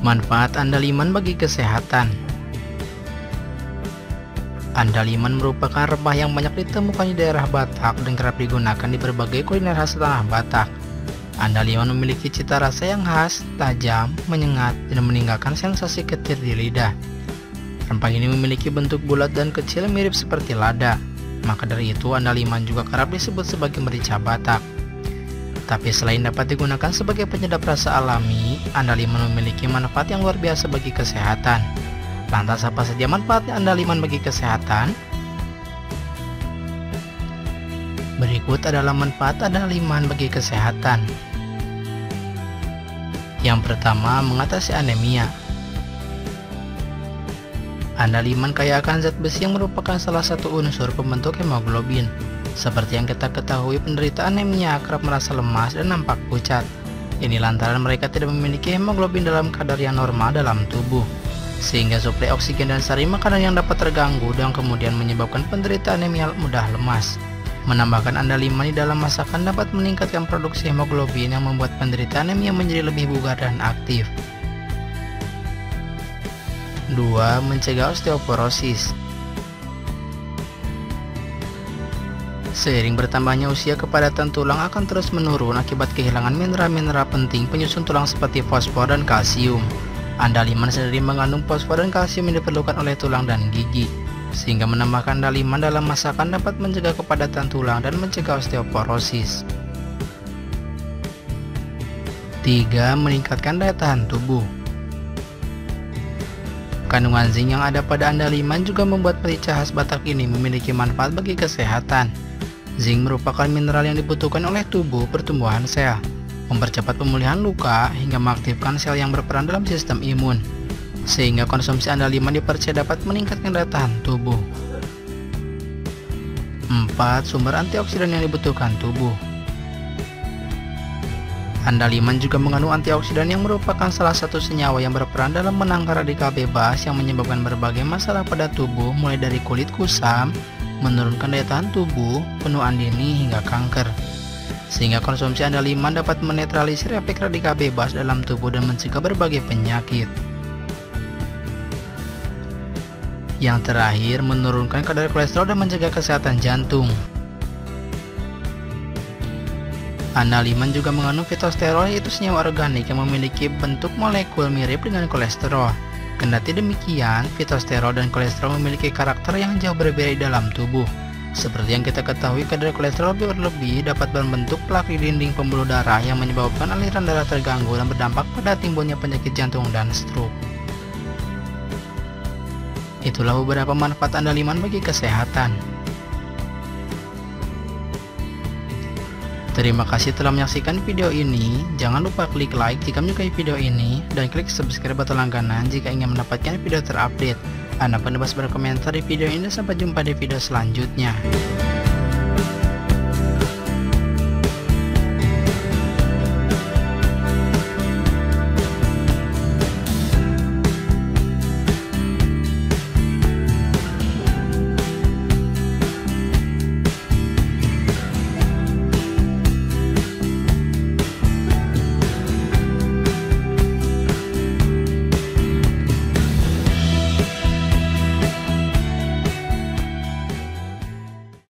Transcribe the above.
Manfaat andaliman bagi kesehatan. Andaliman merupakan rempah yang banyak ditemukan di daerah Batak dan kerap digunakan di berbagai kuliner khas tanah Batak. Andaliman memiliki cita rasa yang khas, tajam, menyengat, dan meninggalkan sensasi getir di lidah. Rempah ini memiliki bentuk bulat dan kecil mirip seperti lada. Maka dari itu andaliman juga kerap disebut sebagai merica Batak. Tapi selain dapat digunakan sebagai penyedap rasa alami, andaliman memiliki manfaat yang luar biasa bagi kesehatan. Lantas apa saja manfaat andaliman bagi kesehatan? Berikut adalah manfaat andaliman bagi kesehatan. Yang pertama, mengatasi anemia. Andaliman kaya akan zat besi yang merupakan salah satu unsur pembentuk hemoglobin. Seperti yang kita ketahui, penderita anemia kerap merasa lemas dan nampak pucat. Ini lantaran mereka tidak memiliki hemoglobin dalam kadar yang normal dalam tubuh, sehingga suplai oksigen dan sari makanan yang dapat terganggu dan kemudian menyebabkan penderita anemia mudah lemas. Menambahkan andaliman di dalam masakan dapat meningkatkan produksi hemoglobin yang membuat penderita anemia menjadi lebih bugar dan aktif. 2. Mencegah osteoporosis. Seiring bertambahnya usia, kepadatan tulang akan terus menurun akibat kehilangan mineral-mineral penting penyusun tulang seperti fosfor dan kalsium. Andaliman sendiri mengandung fosfor dan kalsium yang diperlukan oleh tulang dan gigi, sehingga menambahkan andaliman dalam masakan dapat mencegah kepadatan tulang dan mencegah osteoporosis. 3. Meningkatkan daya tahan tubuh. Kandungan zinc yang ada pada andaliman juga membuat merica khas Batak ini memiliki manfaat bagi kesehatan. Zinc merupakan mineral yang dibutuhkan oleh tubuh pertumbuhan sel, mempercepat pemulihan luka, hingga mengaktifkan sel yang berperan dalam sistem imun, sehingga konsumsi andaliman dipercaya dapat meningkatkan daya tahan tubuh. 4. Sumber antioksidan yang dibutuhkan tubuh. Andaliman juga mengandung antioksidan yang merupakan salah satu senyawa yang berperan dalam menangkal radikal bebas yang menyebabkan berbagai masalah pada tubuh, mulai dari kulit kusam, menurunkan daya tahan tubuh, penuaan dini, hingga kanker. Sehingga konsumsi andaliman dapat menetralisir efek radikal bebas dalam tubuh dan mencegah berbagai penyakit. Yang terakhir, menurunkan kadar kolesterol dan mencegah kesehatan jantung. Andaliman juga mengandung fitosterol, yaitu senyawa organik yang memiliki bentuk molekul mirip dengan kolesterol. Kendati demikian, fitosterol dan kolesterol memiliki karakter yang jauh berbeda di dalam tubuh. Seperti yang kita ketahui, kadar kolesterol berlebih dapat membentuk plak di dinding pembuluh darah yang menyebabkan aliran darah terganggu dan berdampak pada timbulnya penyakit jantung dan stroke. Itulah beberapa manfaat andaliman bagi kesehatan. Terima kasih telah menyaksikan video ini. Jangan lupa klik like jika menyukai video ini dan klik subscribe atau langganan jika ingin mendapatkan video terupdate. Anda pun bebas berkomentar di video ini. Sampai jumpa di video selanjutnya.